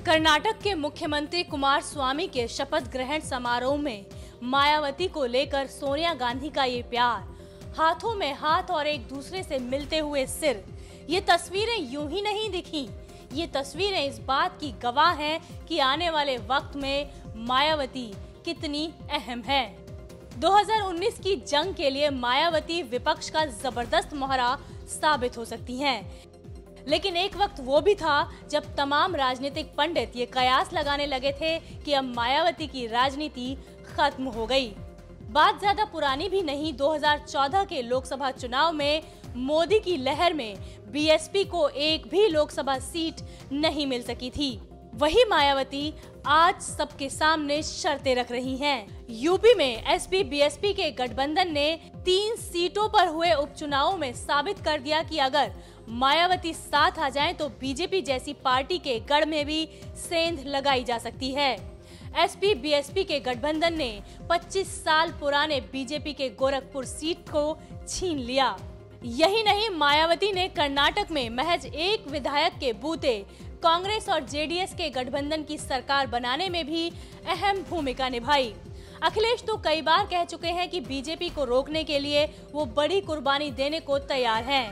कर्नाटक के मुख्यमंत्री कुमारस्वामी के शपथ ग्रहण समारोह में मायावती को लेकर सोनिया गांधी का ये प्यार, हाथों में हाथ और एक दूसरे से मिलते हुए सिर, ये तस्वीरें यूं ही नहीं दिखी। ये तस्वीरें इस बात की गवाह हैं कि आने वाले वक्त में मायावती कितनी अहम है। 2019 की जंग के लिए मायावती विपक्ष का जबरदस्त मोहरा साबित हो सकती हैं। लेकिन एक वक्त वो भी था जब तमाम राजनीतिक पंडित ये कयास लगाने लगे थे कि अब मायावती की राजनीति खत्म हो गई। बात ज्यादा पुरानी भी नहीं, 2014 के लोकसभा चुनाव में मोदी की लहर में बीएसपी को एक भी लोकसभा सीट नहीं मिल सकी थी। वही मायावती आज सबके सामने शर्तें रख रही हैं। यूपी में एसपी बीएसपी के गठबंधन ने 3 सीटों पर हुए उपचुनावों में साबित कर दिया कि अगर मायावती साथ आ जाएं तो बीजेपी जैसी पार्टी के गढ़ में भी सेंध लगाई जा सकती है। एसपी बीएसपी के गठबंधन ने 25 साल पुराने बीजेपी के गोरखपुर सीट को छीन लिया। यही नहीं, मायावती ने कर्नाटक में महज एक विधायक के बूते कांग्रेस और जेडीएस के गठबंधन की सरकार बनाने में भी अहम भूमिका निभाई। अखिलेश तो कई बार कह चुके हैं कि बीजेपी को रोकने के लिए वो बड़ी कुर्बानी देने को तैयार हैं।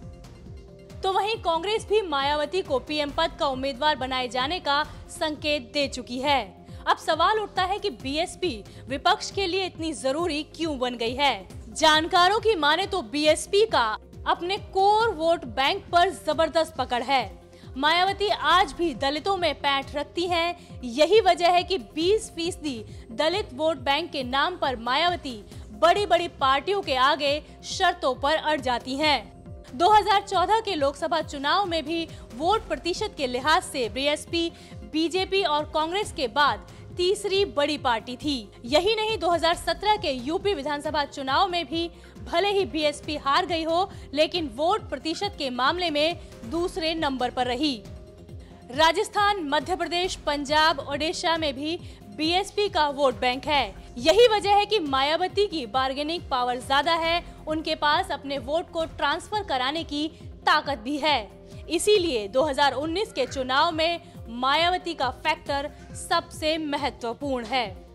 तो वहीं कांग्रेस भी मायावती को पीएम पद का उम्मीदवार बनाए जाने का संकेत दे चुकी है। अब सवाल उठता है कि बीएसपी विपक्ष के लिए इतनी जरूरी क्यों बन गई है। जानकारों की माने तो बीएसपी का अपने कोर वोट बैंक पर जबरदस्त पकड़ है। मायावती आज भी दलितों में पैठ रखती हैं। यही वजह है कि 20% दलित वोट बैंक के नाम पर मायावती बड़ी बड़ी पार्टियों के आगे शर्तों पर अड़ जाती हैं। 2014 के लोकसभा चुनाव में भी वोट प्रतिशत के लिहाज से बीएसपी बीजेपी और कांग्रेस के बाद तीसरी बड़ी पार्टी थी। यही नहीं, 2017 के यूपी विधानसभा चुनाव में भी भले ही बीएसपी हार गई हो, लेकिन वोट प्रतिशत के मामले में दूसरे नंबर पर रही। राजस्थान, मध्य प्रदेश, पंजाब, ओडिशा में भी बीएसपी का वोट बैंक है। यही वजह है कि मायावती की बार्गेनिंग पावर ज्यादा है, उनके पास अपने वोट को ट्रांसफर कराने की ताकत भी है। इसीलिए 2019 के चुनाव में मायावती का फैक्टर सबसे महत्वपूर्ण है।